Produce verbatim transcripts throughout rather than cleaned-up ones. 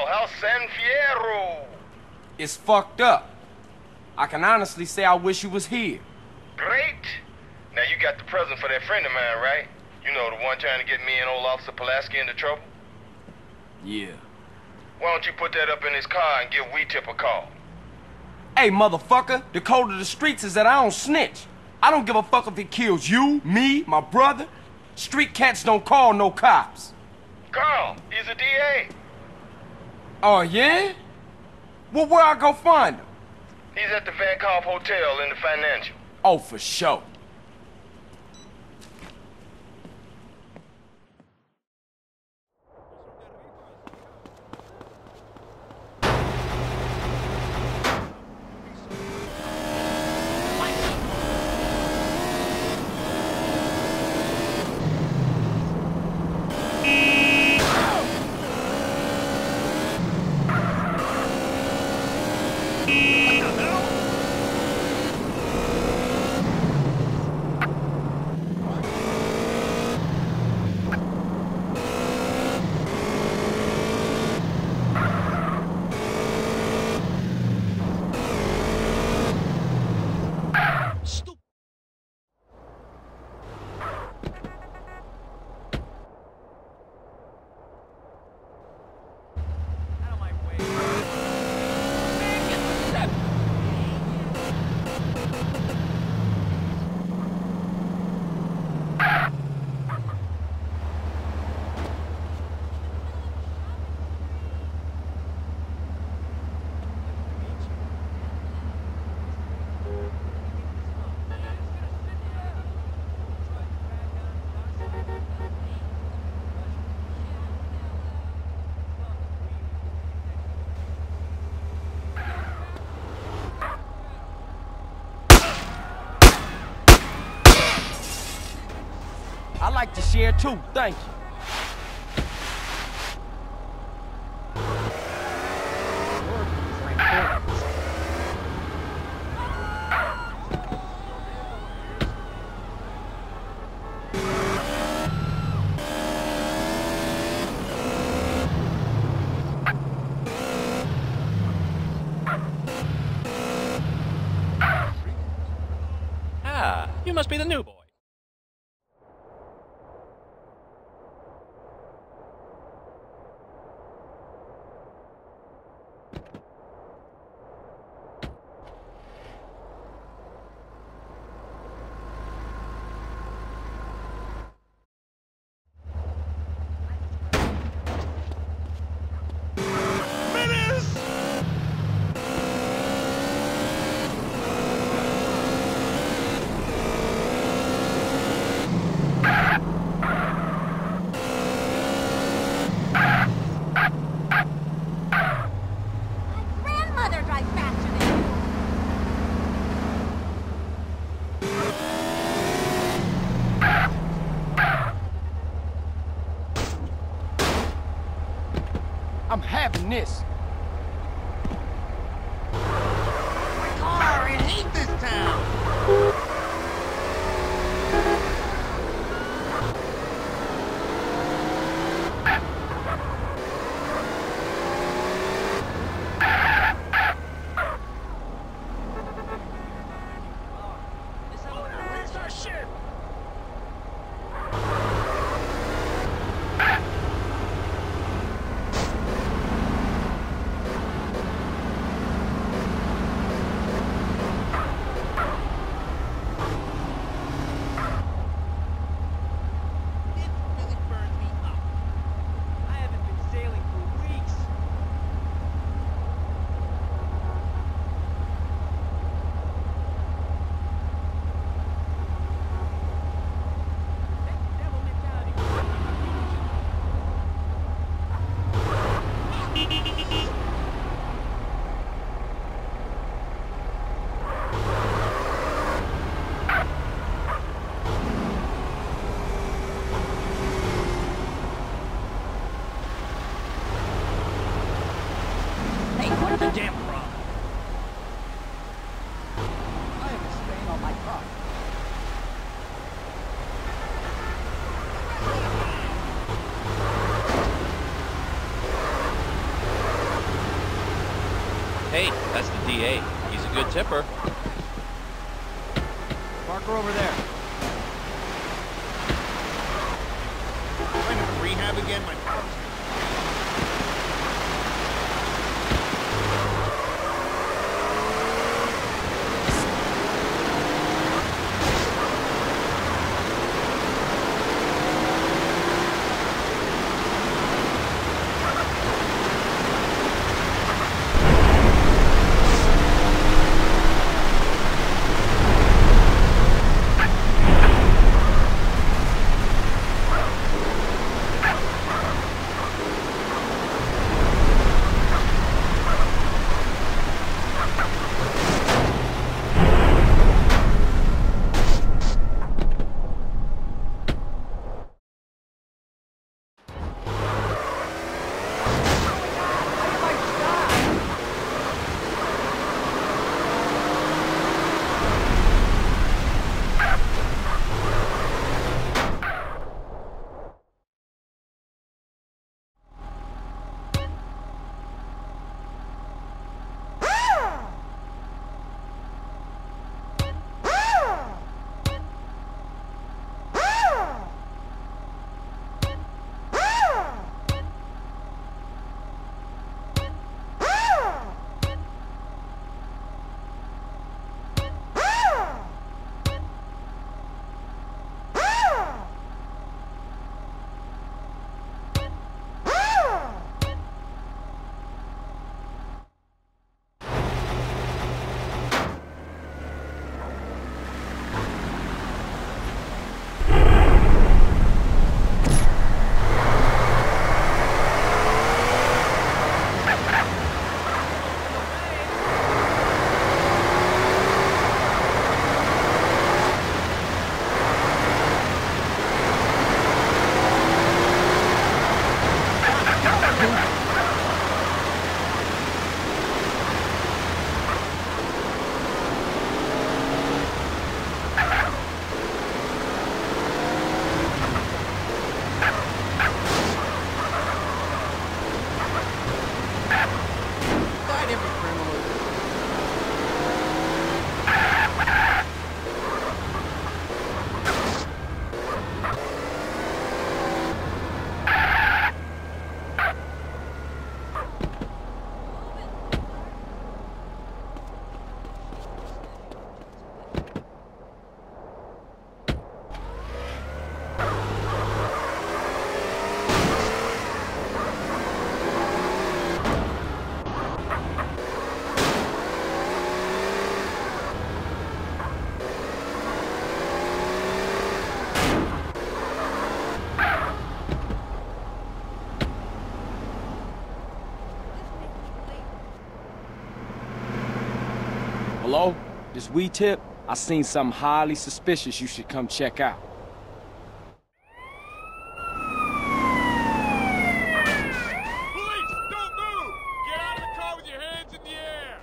El San Fierro. It's fucked up. I can honestly say I wish you was here. Great. Now you got the present for that friend of mine, right? You know, the one trying to get me and old Officer Pulaski into trouble? Yeah. Why don't you put that up in his car and give Weetip a call? Hey, motherfucker, the code of the streets is that I don't snitch. I don't give a fuck if it kills you, me, my brother. Street cats don't call no cops. Carl, he's a D A. Oh, yeah? Well, where I go find him? He's at the Van Calf Hotel in the Financial. Oh, for sure. I like to share too, thank you. Ah, you must be the new boy. I'm having this. I hate this town! The damn problem. I have a stain on my car. Hey, that's the D A. He's a good tipper. Parker over there. Trying to rehab again, my car's Hello? This we tip? I seen something highly suspicious you should come check out. Police, don't move! Get out of the car with your hands in the air!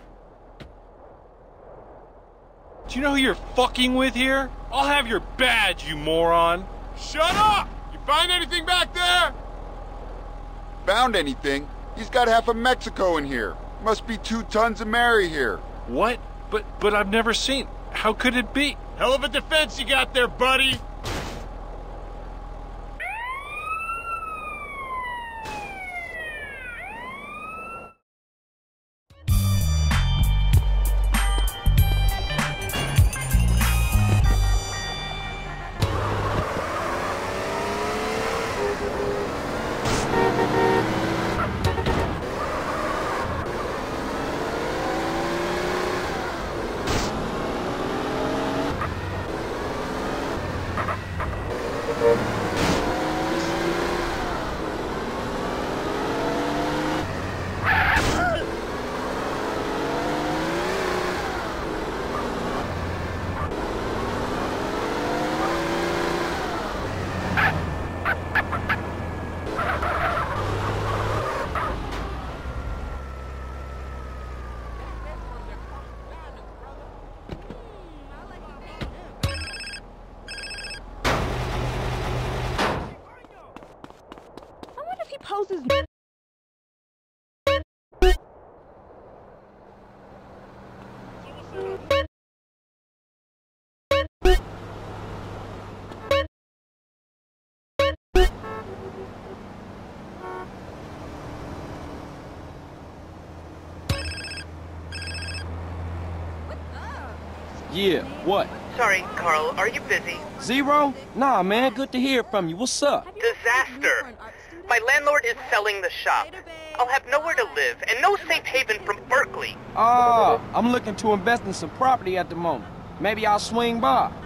Do you know who you're fucking with here? I'll have your badge, you moron! Shut up! You find anything back there? Found anything? He's got half of Mexico in here. Must be two tons of Mary here. What? But, but I've never seen... How could it be? Hell of a defense you got there, buddy! Yeah, what? Sorry, Carl, are you busy? Zero? Nah, man, good to hear from you. What's up? Disaster! My landlord is selling the shop. I'll have nowhere to live, and no safe haven from Berkeley. Ah, I'm looking to invest in some property at the moment. Maybe I'll swing by.